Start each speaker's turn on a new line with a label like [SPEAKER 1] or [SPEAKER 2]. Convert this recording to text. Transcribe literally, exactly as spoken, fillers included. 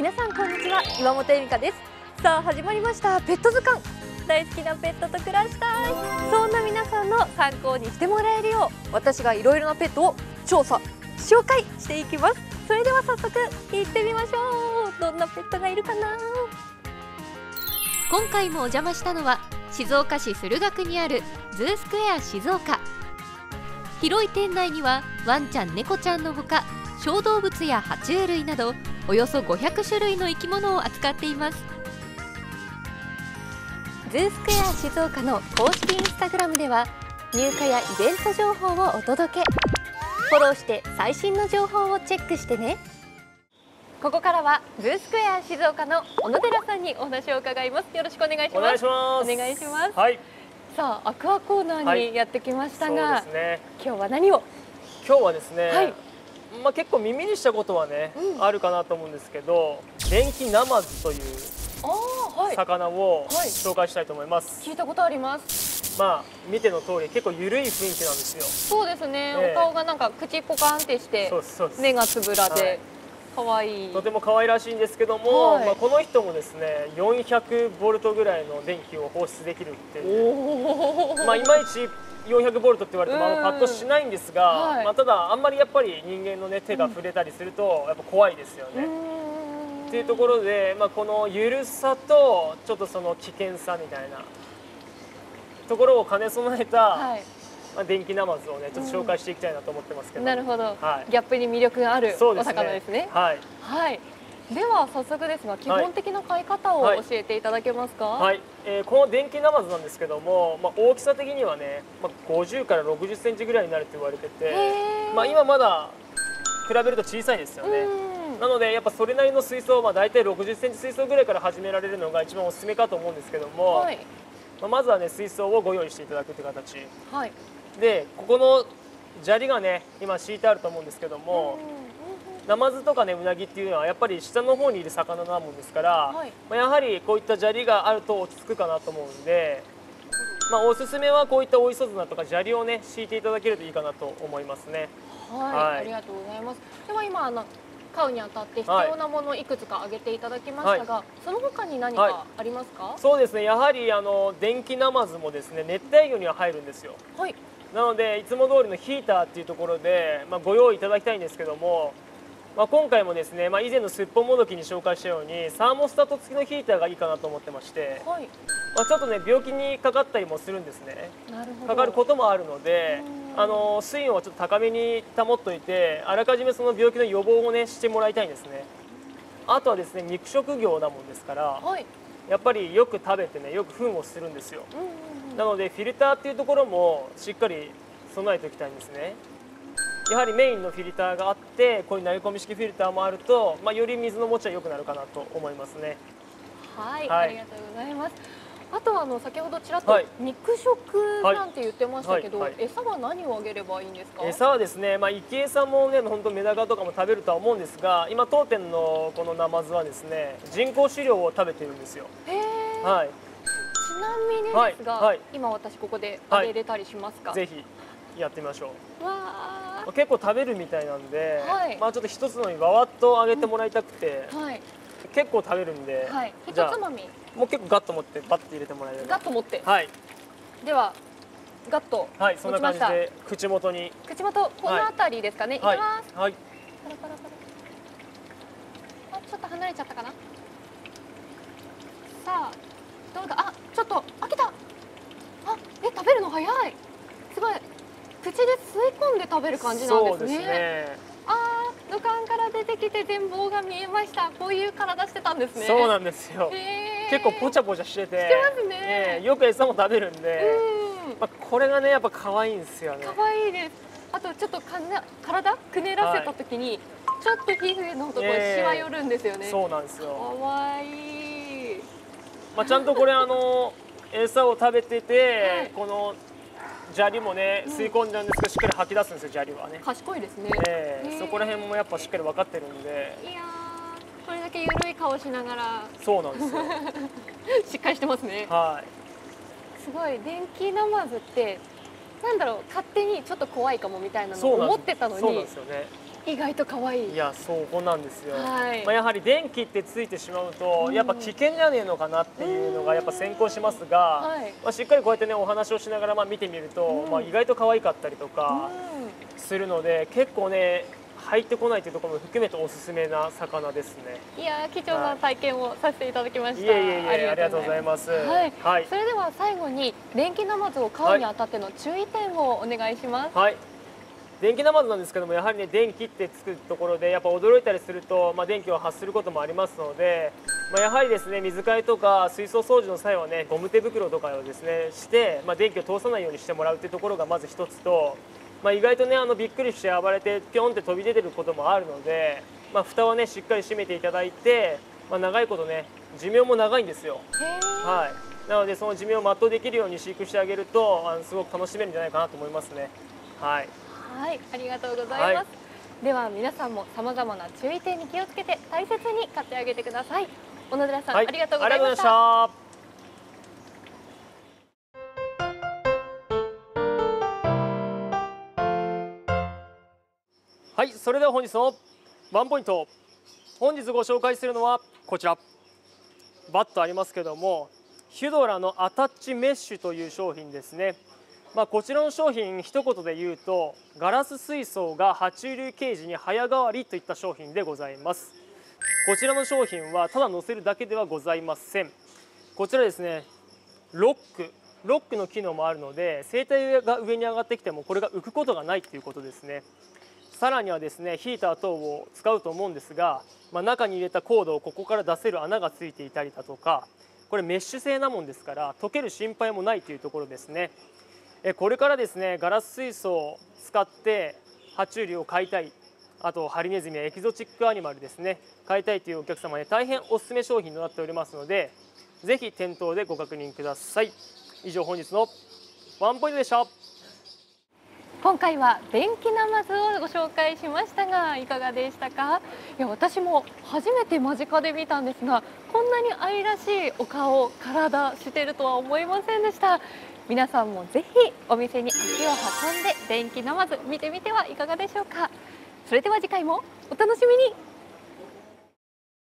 [SPEAKER 1] 皆さんこんにちは、岩本恵美香です。さあ始まりましたペット図鑑。大好きなペットと暮らしたい、そんな皆さんの参考にしてもらえるよう、私がいろいろなペットを調査紹介していきます。それでは早速行ってみましょう。どんなペットがいるかな。今回もお邪魔したのは静岡市駿河区にあるズースクエア静岡。広い店内にはワンちゃん猫ちゃんのほか、小動物や爬虫類などおよそごひゃくしゅるいの生き物を扱っています。ズースクエア静岡の公式インスタグラムでは入荷やイベント情報をお届け。フォローして最新の情報をチェックしてね。ここからはズースクエア静岡の小野寺さんにお話を伺います。よろしくお願いします。
[SPEAKER 2] お願いします。
[SPEAKER 1] お願いします。
[SPEAKER 2] はい。
[SPEAKER 1] さあアクアコーナーにやってきましたが、
[SPEAKER 2] はい、そうですね、
[SPEAKER 1] 今日は何を？
[SPEAKER 2] 今日はですね、
[SPEAKER 1] はい、
[SPEAKER 2] まあ結構耳にしたことはね、うん、あるかなと思うんですけど、電気ナマズという魚を紹介したいと思います。
[SPEAKER 1] 聞いたことあります。
[SPEAKER 2] まあ見ての通り結構緩い雰囲気なんですよ。
[SPEAKER 1] そうですね、えー、お顔がなんか口ポカンってして目がつぶらで、はい、可愛い、
[SPEAKER 2] とても可愛らしいんですけども、はい、まあこの人もですねよんひゃくボルトぐらいの電気を放出できるっていう、まあいまいちよんひゃくボルトって言われてもあんまパッとしないんですが、はい、まあただあんまりやっぱり人間の、ね、手が触れたりするとやっぱ怖いですよね。っていうところで、まあ、この緩さとちょっとその危険さみたいなところを兼ね備えた、はい、まあ電気ナマズをねちょっと紹介していきたいなと思ってますけど、うん、
[SPEAKER 1] なるほど、はい、ギャップに魅力があるお魚ですね。
[SPEAKER 2] はい、
[SPEAKER 1] はい、では早速ですが基本的な飼い方を教えていただけますか？
[SPEAKER 2] はい、はい、えー、この電気ナマズなんですけども、まあ、大きさ的にはね、まあ、ごじゅうからろくじゅっセンチぐらいになると言われてて、まあ、今まだ比べると小さいですよね。なのでやっぱそれなりの水槽、まあ、大体ろくじゅっセンチ水槽ぐらいから始められるのが一番おすすめかと思うんですけども、はい、まあ、まずはね水槽をご用意していただくという形、はい、でここの砂利がね今敷いてあると思うんですけども、ナマズとかねウナギっていうのはやっぱり下の方にいる魚なもんですから、はい、まあ、やはりこういった砂利があると落ち着くかなと思うんで、まあ、おすすめはこういったお磯綱とか砂利をね敷いていただけるといいかなと思いますね。
[SPEAKER 1] はい、はい、ありがとうございます。では今あの飼うにあたって必要なものをいくつか挙げていただきましたが、はい、その他に何かありますか？はい、
[SPEAKER 2] そうですね、やはりあの電気ナマズもですね熱帯魚には入るんですよ。はい、なのでいつも通りのヒーターっていうところで、まあ、ご用意いただきたいんですけども、まあ、今回もですね、まあ、以前のすっぽんもどきに紹介したようにサーモスタット付きのヒーターがいいかなと思ってまして、はい、まあちょっとね病気にかかったりもするんですね。なるほど、かかることもあるので、あの水温をちょっと高めに保っておいて、あらかじめその病気の予防をねしてもらいたいんですね。あとはですね肉食業なもんですから、はい、やっぱりよく食べてねよく糞をするんですよ。なのでフィルターっていうところもしっかり備えておきたいんですね。やはりメインのフィルターがあって、こういう投げ込み式フィルターもあると、まあ、より水の持ちは良くなるかなと思いますね。
[SPEAKER 1] はい、はい、ありがとうございます。あとはあの先ほどちらっと肉食なんて言ってましたけど、はいはいはい、餌は何をあげればいいんですか？
[SPEAKER 2] 餌はですね、まあ、生き餌もね本当メダカとかも食べるとは思うんですが、今当店のこのナマズはですね人工飼料を食べてるんですよ。へー、はい、
[SPEAKER 1] ちなみにですが、はいはい、今私ここであげれたりしますか？はい、
[SPEAKER 2] ぜひやってみましょう。
[SPEAKER 1] わー、
[SPEAKER 2] 結構食べるみたいなんで、はい、まあちょっと一つのにわわっとあげてもらいたくて、うん、はい、結構食べるんで、はい、一つまみもう結構ガッと持ってバッて入れてもらえれば。
[SPEAKER 1] ガッと持って、
[SPEAKER 2] はい、
[SPEAKER 1] ではガッと持ちました。はい、
[SPEAKER 2] そんな感じで口元に、
[SPEAKER 1] 口元この辺りですかね、はい、いきます。はい、パラパラパラ、あちょっと離れちゃったかな。さあどうだ、あちょっと開けた。あえ食べるの早い、すごい口で吸い込んで食べる感じなんですね。そうですね。あー、土管から出てきて全貌が見えました。こういう体してたんですね。
[SPEAKER 2] そうなんですよ。結構ポチャポチャしてて、
[SPEAKER 1] してますね、え
[SPEAKER 2] ー、よく餌も食べるんで、うん、まあこれがねやっぱ可愛いんですよね。
[SPEAKER 1] 可愛いです。あとちょっとかな体くねらせた時に、はい、ちょっと皮膚のところしわ寄るんですよね。
[SPEAKER 2] そうなんですよ。
[SPEAKER 1] 可愛い。ま
[SPEAKER 2] あちゃんとこれあの餌を食べてて、はい、この砂利もね吸い込んじゃうんですけど、しっかり吐き出すんですよ。砂利はね
[SPEAKER 1] 賢いですね。
[SPEAKER 2] えー、そこら辺もやっぱしっかり分かってるんで。
[SPEAKER 1] いやー、これだけ緩い顔しながら。
[SPEAKER 2] そうなんですよ
[SPEAKER 1] しっかりしてますね。はい、すごい電気ナマズってなんだろう、勝手にちょっと怖いかもみたいなのを思ってたのに、そうなんですよね。 意外と可愛い。
[SPEAKER 2] いや、そうこなんですよ。
[SPEAKER 1] はい、
[SPEAKER 2] まあやはり電気ってついてしまうと、うん、やっぱ危険じゃねえのかなっていうのがやっぱ先行しますが、はい、まあしっかりこうやってねお話をしながらまあ見てみると、うん、まあ意外と可愛かったりとかするので、結構ね入ってこないというところも含めておすすめな魚ですね。
[SPEAKER 1] いや貴重な体験をさせていただきました。
[SPEAKER 2] いえいえいえ、ありがとうございます。
[SPEAKER 1] はい、はい、それでは最後に電気ナマズを飼うにあたっての注意点をお願いします。
[SPEAKER 2] はい、電気ナマズなんですけども、やはりね電気ってつくところでやっぱ驚いたりすると、まあ、電気を発することもありますので、まあ、やはりですね水替えとか水槽掃除の際はねゴム手袋とかをですねして、まあ、電気を通さないようにしてもらうっていうところがまず一つと、まあ、意外とねあのびっくりして暴れてピョンって飛び出てることもあるので、まあ、蓋はねしっかり閉めていただいて、まあ、長いことね寿命も長いんですよ。はい、なのでその寿命を全うできるように飼育してあげるとあのすごく楽しめるんじゃないかなと思いますね。はい、
[SPEAKER 1] はい、ありがとうございます。はい、では皆さんもさまざまな注意点に気をつけて大切に飼ってあげてください。小野寺さん、はい、ありがとうございました。
[SPEAKER 2] はい、それでは本日のワンポイント。本日ご紹介するのはこちら。バッとありますけども、ヒュドラのアタッチメッシュという商品ですね。まあ、こちらの商品一言で言うとガラス水槽が爬虫類ケージに早変わりといった商品でございます。こちらの商品はただ載せるだけではございません。こちらですねロックロックの機能もあるので生体が上に上がってきてもこれが浮くことがないということですね。さらにはですねヒーター等を使うと思うんですが、まあ、中に入れたコードをここから出せる穴がついていたりだとか、これメッシュ製なもんですから溶ける心配もないというところですね。これからですねガラス水槽を使って爬虫類を飼いたい、あとハリネズミやエキゾチックアニマルですね飼いたいというお客様に大変おすすめ商品となっておりますので、ぜひ店頭でご確認ください。以上本日のワンポイントでした。
[SPEAKER 1] 今回は電気ナマズをご紹介しましたがいかがでしたか？いや私も初めて間近で見たんですが、こんなに愛らしいお顔体してるとは思いませんでした。皆さんもぜひお店に足を運んで電気ナマズ見てみてはいかがでしょうか。それでは次回もお楽しみに。